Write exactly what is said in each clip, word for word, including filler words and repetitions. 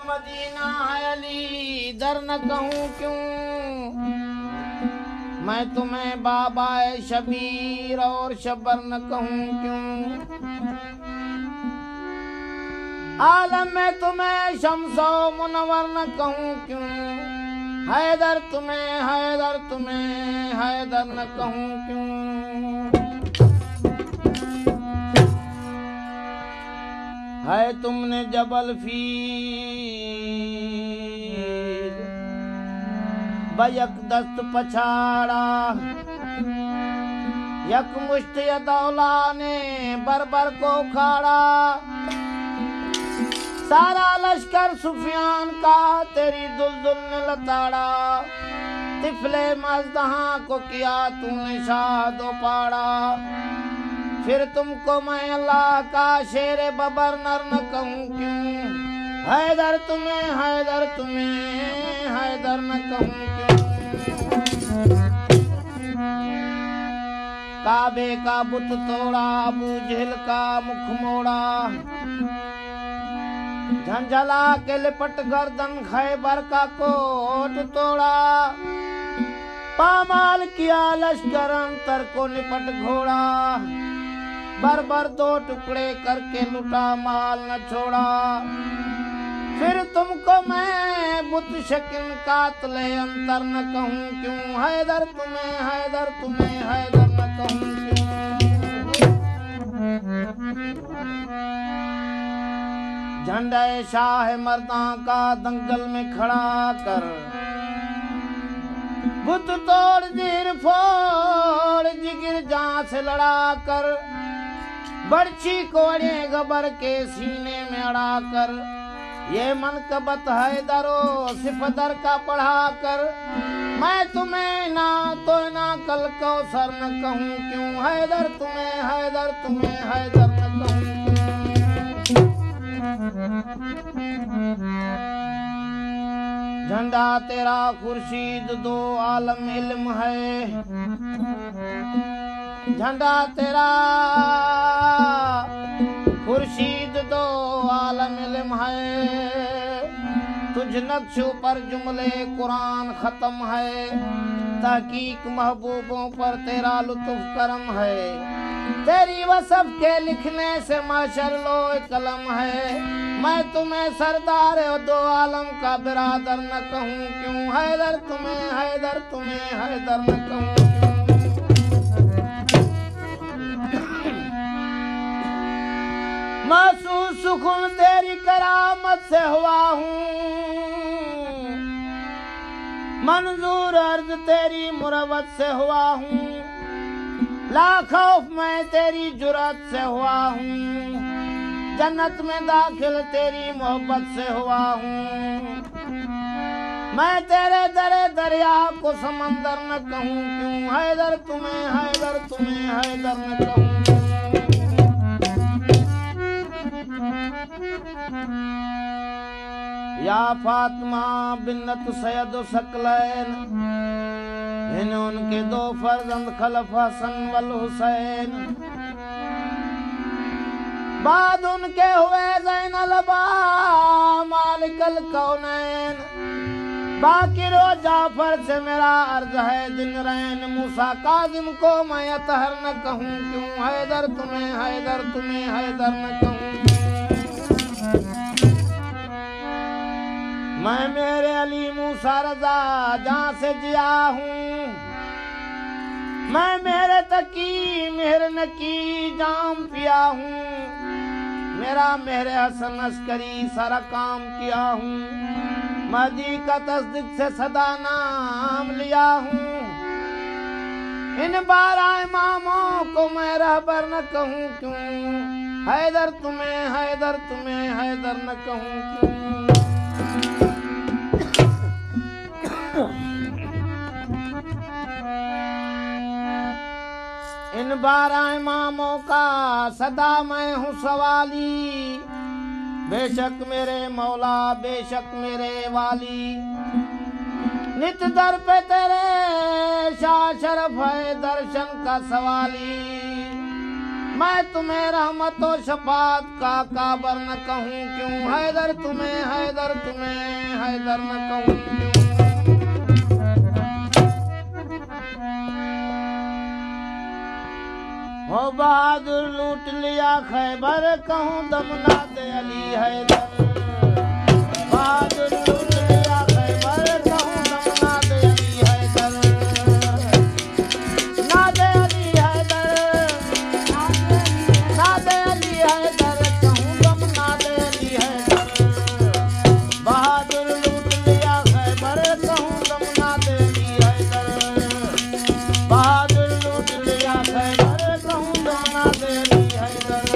Medina है अली, दर न कहूँ क्यों। मैं तुम्हें बाबा शबीर और शबर न कहूँ क्यों। आलम में तुम्हें शम्सो मुनवर न कहूँ क्यों। हैदर तुम्हें हैदर तुम्हें हैदर न कहूँ क्यों। है तुमने जबल फीर बयक दस्त पछाड़ा। यक मुश्त दौला ने बरबर को खाड़ा। सारा लश्कर सुफियान का तेरी दुलदुल ने लताड़ा। तिफले मजदहा को किया तूने शादो पाड़ा। फिर तुमको मैं अल्लाह का शेर बबर नर न कहूँ क्यों। हैदर तुम्हें हैदर तुम्हें हैदर न कहूँ क्यों। काबे का बुत तोड़ा, अबू जहल का मुख मोड़ा। झंझला के लिपट गर्दन खैबर का कोट तोड़ा। पामाल किया लश्कर अंतर को निपट घोड़ा। बरबर दो टुकड़े करके लुटा माल न छोड़ा। फिर तुमको मैं बुत शकिन कातले अंतर न कहूँ क्यों। हैदर तुम्हें हैदर तुम्हें हैदर न कहूँ क्यों। झंडा शाह मर्दा का दंगल में खड़ा कर। बुत तोड़ जीर फोड़ जिगिर जहाँ से लड़ा कर। बर्छी कोड़े गबर के सीने में अड़ा कर। ये मनकबत हैदरो सिफदर का पढ़ा कर। मैं तुम्हें ना तो ना कल कौसर न कहूँ क्यों। हैदर तुम्हें हैदर तुम्हें हैदर न कहूँ क्यों। झंडा तेरा खुर्शीद दो आलम इल्म है। झंडा तेरा खुर्शीद दो आलम इल्म है। तुझ नक्शों पर जुमले कुरान खत्म है। तहकीक महबूबों पर तेरा लुत्फ करम है। तेरी वसफ के लिखने से माशर लो कलम है। मैं तुम्हें सरदार दो आलम का बिरादर न कहूँ क्यों। हैदर तुम्हें हैदर तुम्हें हैदर न कहूँ क्यों। महसूस सुकून तेरी करामत से हुआ हूँ। मंजूर अर्ज तेरी मुरवत से हुआ हूँ। लाखौफ मैं तेरी जुरत से हुआ हूँ। जन्नत में दाखिल तेरी मोहब्बत से हुआ हूँ। मैं तेरे दरे दरिया को समंदर न कहूँ क्यों। हैदर तुम्हें हैदर तुम्हें हैदर न कहूँ। या फातिमा बिन्नत सैयद सकलैन। इन उनके दो फर्जंद खलफ हसन वल हुसैन। बाद उनके हुए ज़ैनल अबा मालिकल कौनैन। बाकी रो जाफर से मेरा अर्ज है दिन रैन। मूसा काजिम को मैं अतहर न कहूँ क्यों। हैदर तुम्हें हैदर तुम्हें हैदर न कहूँ। मैं मेरे अली मूसा रजा जहाँ से जिया हूँ। मैं मेरे तकी मेहर नकी जाम पिया हूँ। मेरा मेरे हसन अस्करी सारा काम किया हूँ। महदी का तस्दीक से सदा नाम लिया हूँ। इन बारह इमामों को मैं रहबर न कहूँ क्यों। हैदर तुम्हें हैदर तुम्हें हैदर न कहूँ क्यों। इन बारह इमामों का सदा मैं हूँ सवाली। बेशक मेरे मौला बेशक मेरे वाली। नित दर पे तेरे शाह शरफ है दर्शन का सवाली। मैं तुम्हें रहमत व शफात का काबर न कहूँ क्यों, हैदर तुम्हें हैदर तुम्हें हैदर न कहूँ क्यों। हो बहादुर लूट लिया खैबर, कहूँ दम ना दे अली हैदर। बहादुर लूट लिया खैबर, कहूँ दम ना दे अली हैदर। ना दे अली हैदर, ना दे अली हैदर, कहूँ दम ना दे अली हैदर। बहादुर लूट लिया खैबर, कहूँ दम ना दे अली हैदर। बहादुर लूट लिया खैबर, कहूँ दम ना दे अली हैदर।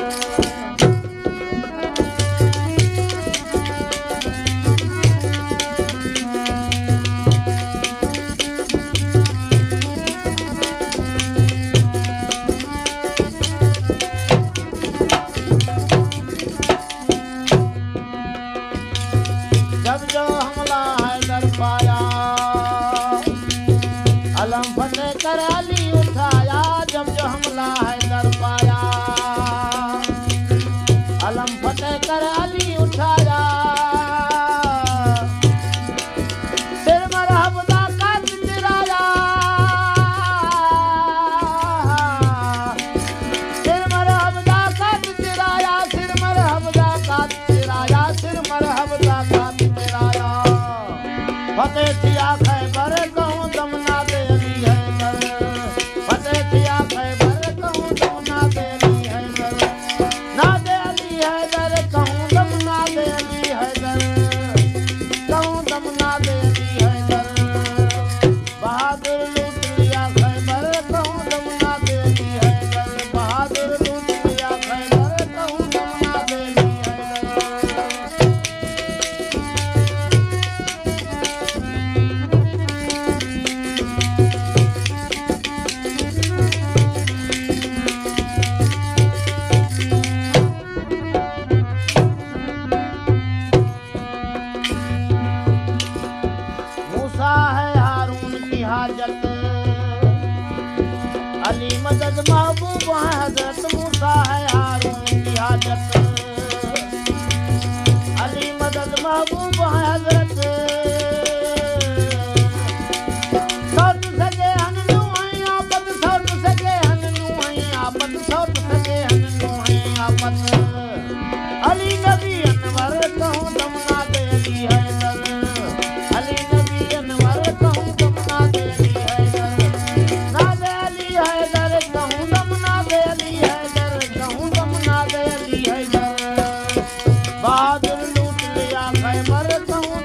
जब जो हमला हैदर पाया, अलम फतेह कर अली उठाया। जब जो हमला हैदर पाया, अलम फतेह कर अली उठाया। सिर मरहबदा का चिराया, सिर मरहबदा का चिराया। सिर मरहबदा का चिराया, सिर मरहबदा का चिराया। फतेह थिया खैबर, कहूँ दम ना दे अली हैदर। फतेह थिया खैबर, कहूँ दम ना दे अली हैदर। ना दे अली हैदर, कहूँ दम ना दे अली हैदर। कहूँ दम ना दे अली हैदर। बहादुर लूट लिया खैबर, कहूँ दम ना दे अली हैदर। बहादुर लूट लिया खैबर, कहूँ दम ना दे अली हैदर। मूसा है हारून की हाजत, अली मदद महबूब है हजरत। मूसा है हारून की हाजत, अली मदद महबूब है हजरत। सौट सके हननू हैं आपत, सौट सके हननू हैं आपत, सौट सके हननू हैं आपत। अली नबी अनवर, कहूँ दम ना दे अली हैदर। अली नबी अनवर, कहूँ दम ना दे अली हैदर। ना दे अली हैदर, कहूँ दम ना दे अली हैदर। कहूँ दम ना दे अली हैदर। बहादुर लूट लिया खैबर, कहूँ